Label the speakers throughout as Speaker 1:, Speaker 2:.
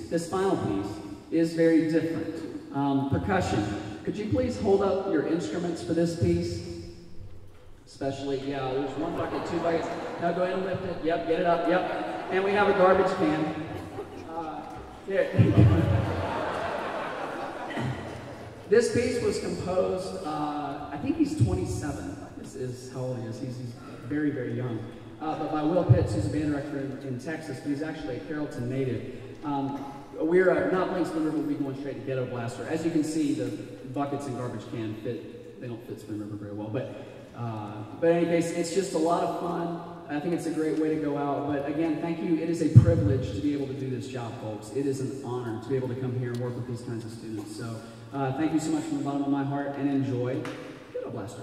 Speaker 1: this final piece is very different. Percussion. Could you please hold up your instruments for this piece? Especially, yeah, there's 1 bucket, 2 buckets. Now go ahead and lift it. Yep, get it up, yep. And we have a garbage can. Here. This piece was composed, I think he's 27, is how old he is. He's very, very young. But by Will Pitts, who's a band director in Texas, but he's actually a Carrollton native. We're not playing Spring River, we'll be going straight to Ghettoblaster. As you can see, the buckets and garbage can fit, they don't fit Spring River very well. But in any case, it's just a lot of fun. I think it's a great way to go out. But again, thank you. It is a privilege to be able to do this job, folks. It is an honor to be able to come here and work with these kinds of students. So thank you so much from the bottom of my heart, and enjoy Ghettoblaster.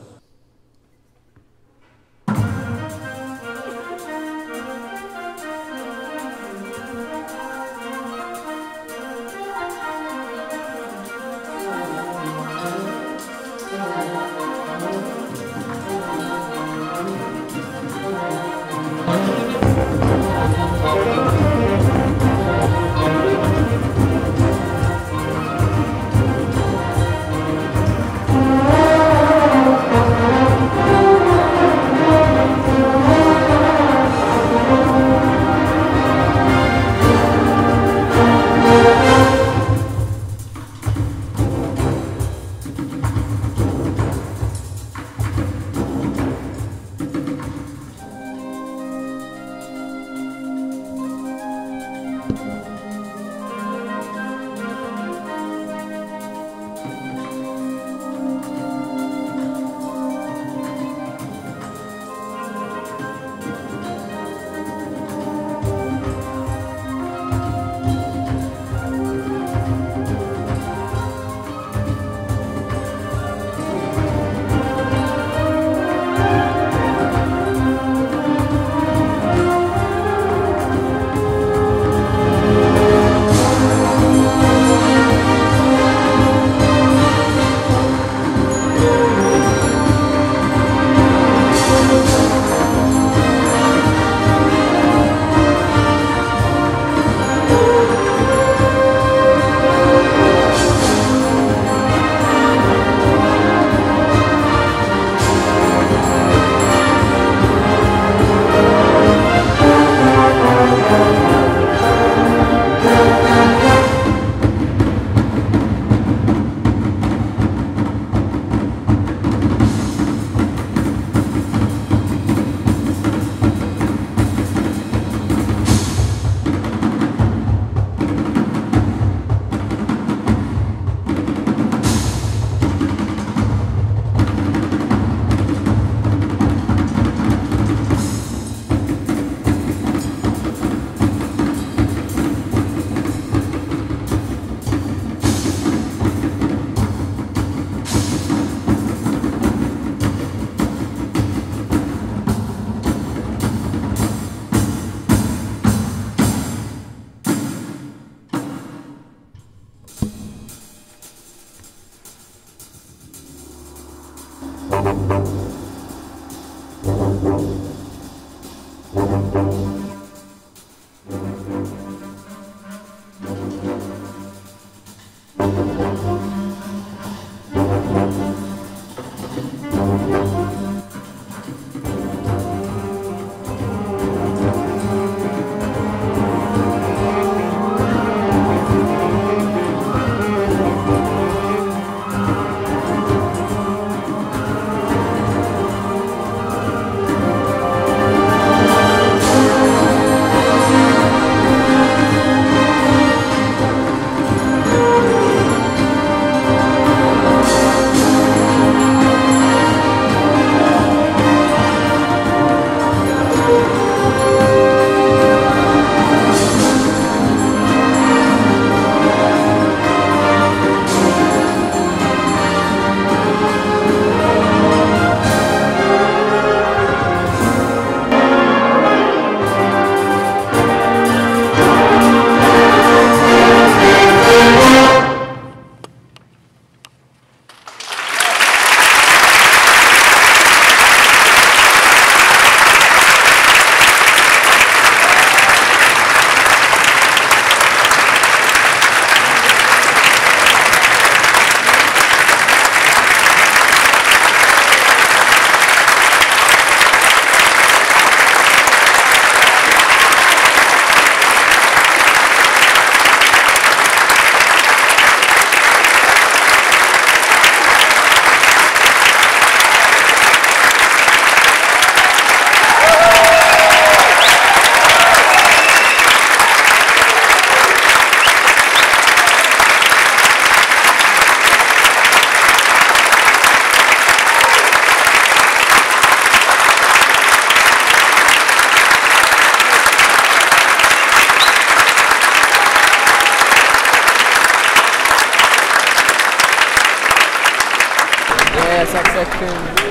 Speaker 2: section.